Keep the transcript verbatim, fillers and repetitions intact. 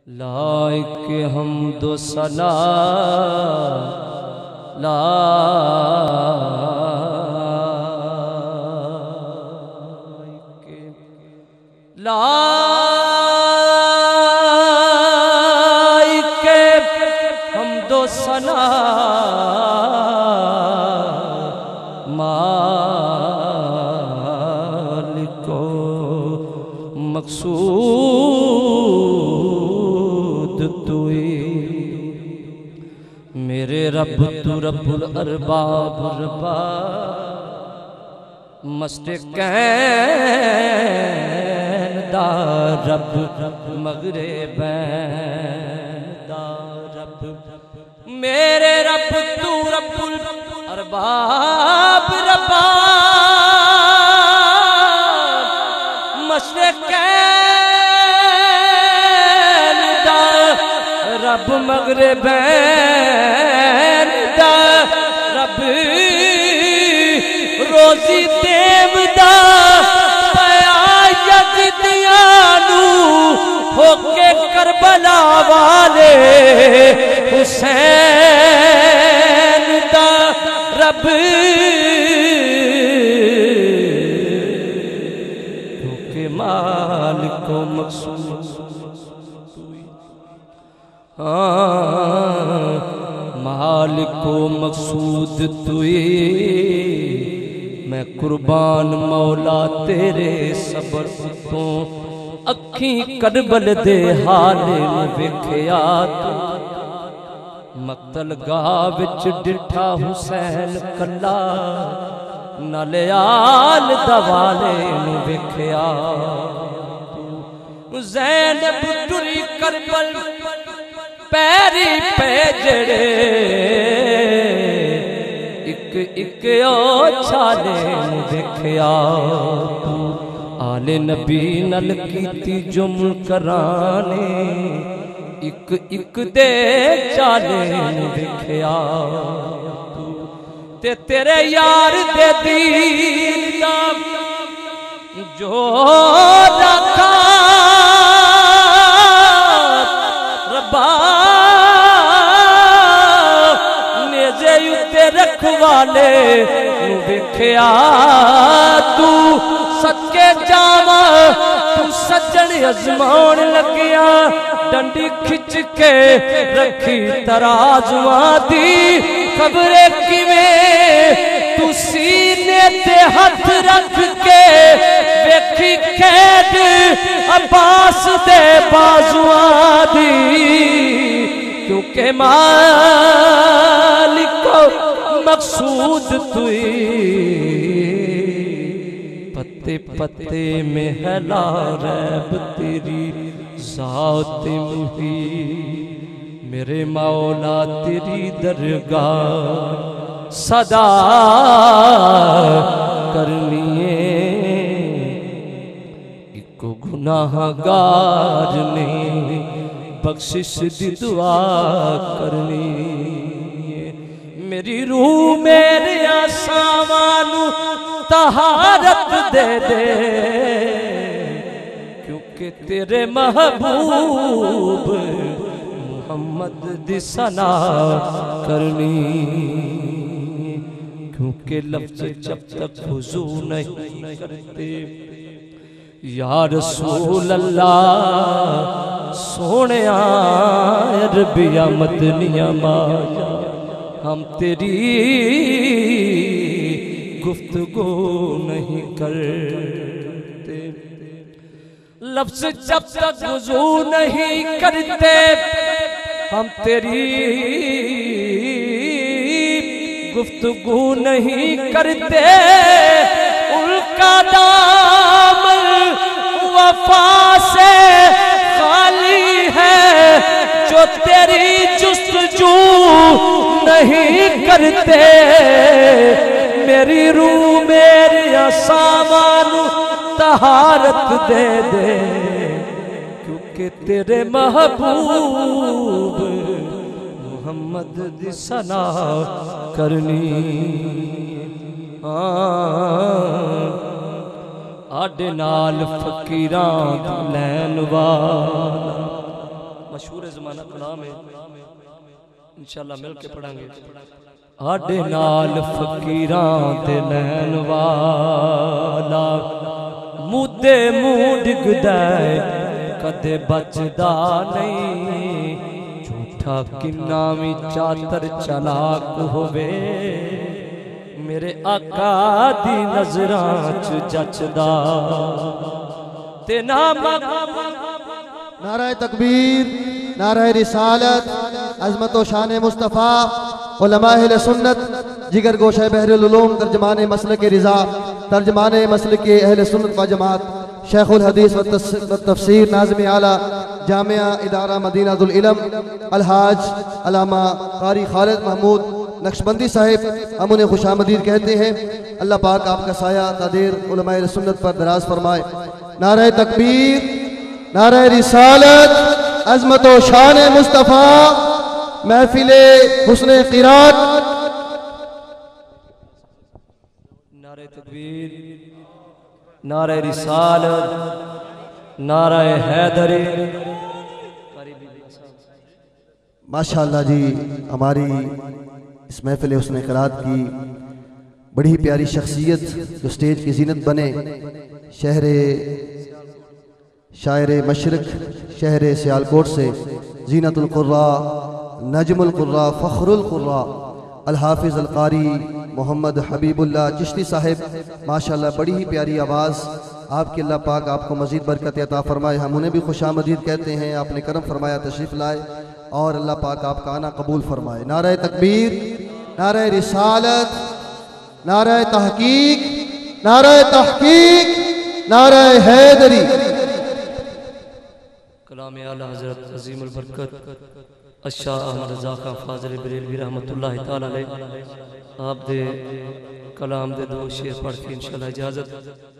Like हमदो सना like like हमदो सना मालिको मकसूद तुई मेरे रब तू रब्बुल अरबाब रब्बा मस्ते कैन दा रब मगरे बैन दा रब मेरे रब तू रब्बुल अरबाब रब्बा मस्ते कैन दा रब मगरे बैन दा रब रोजी देवदा पया यज़िदियानू होके करबला वाले हुसैन दा रब होके मालिको मकसूद मालिको मकसूद तुई मैं कुर्बान मौला तेरे सबर तो अखी करबल दे हाल वेख्या मक्तल गाह विच डिठा हुसैन कला नाले आल दवाले वेख्या ज़ैनब टुरी करबल पैरी पे जड़े इक इक ओ छाले देखया तू आले नबी नल कीती जुम कराने इक इक दे चाले देखया ते तेरे यार दे दीन दा जो रखा रब्बा नेज़े उत्ते रखवाले वेख्या तू सदके जावा तू सज्जन अजमाउण लग्या डंडी खिच के रखी तराजुआ दी खबरे किवें तू सीने ते हथ रख के वेखी खेड अब्बास दे बाजुआ दी क्योंकि मालिको मकसूद तुई पत्ते पत्ते में हैला रैब तेरी ज़ात मुही मेरे मौला तेरी दरगाह सदा करनिए इको गुनाहगार ने बख्शिश दी दुआ करनी मेरी रूह मेरे आसामानू तहारत दे दे क्योंकि तेरे महबूब मोहम्मद दी सना करनी क्योंकि लफ्ज़ जब तक हुजूर नहीं करते या रसूल अल्लाह सोने अरबिया मदनिया माया हम तेरी गुफ्तगू नहीं करते लफ्ज़ जब तक हुजूर नहीं करते हम तेरी गुफ्तगू नहीं करते उनका दामन वफा से खाली है जो तेरी जुस्तजू नहीं करते मेरी रूह मेरी सामानू तहारत दे दे क्योंकि तेरे महबूब मोहम्मद दी सना करनी आडे नाल फकीरां लैन वाला मशहूर ज़माना कलाम है, इंशाअल्लाह मिल के पढ़ांगे। आडे नाल फकीरां ते लैन वाला मुद्दे मुंह डिगदा कदे बचदा नहीं, झूठा किन्ना भी चातर चलाक होवे मेरे आका दी नजरां च जचदा ते ना। नाराए तकबीर, नाराए रिसालत, अज़मत व शान मुस्तफ़ा, उलमा अहले सुन्नत, जिगर गोशा बहरुल उलूम, तर्जमाने मसलक रिज़ा, तर्जमाने मसलक अहले सुन्नत व जमात, शेखुल हदीस व तफसीर, नाज़िम आला जामिया इदारा मदीनातुल इल्म, अलहाज अल्लामा कारी खालिद महमूद नक्शबंदी साहिब हम उन्हें खुशामदीद कहते हैं। अल्लाह पाक आपका साया तादीर उलमा अहले सुन्नत पर दराज फरमाए। नाराए तकबीर, नाराए रिसालत, अज़मत व शान मुस्तफ़ा, महफिले हुस्ने क़िरात। नारे तकबीर, नारे रिसालत, नारे हैदरी। माशाअल्लाह जी, हमारी इस महफिल हुस्ने क़िरात की बड़ी प्यारी शख्सियत जो स्टेज की जीनत बने, शहर शायर मशरक शहर सियालकोट से जीनतुल क़ुर्रा, नजमुल क़ुर्रा, फ़ख्रुल क़ुर्रा, अल हाफ़िज़ अल क़ारी मोहम्मद हबीबुल्लाह चिश्ती साहिब, माशाअल्लाह बड़ी ही प्यारी आवाज़ आपकी। अल्लाह पाक आपको मज़ीद बरकत अता फ़रमाए। हम उन्हें भी खुशामदीद कहते हैं, आपने करम फरमाया, तशरीफ़ लाए और अल्लाह पाक आपका आना कबूल फरमाए। नारे तकबीर, नारे रिसालत, नारे तहकीक, नारे तहकीक, नारे हैदरी। कलाम आला हज़रत अज़ीमुल बरकत अशा अहमद रज़ा खां फाज़िल बरेलवी रहमतुल्लाह तआला अलैह आप दे कलाम दे दो शेर पढ़ के इंशाअल्लाह इजाज़त।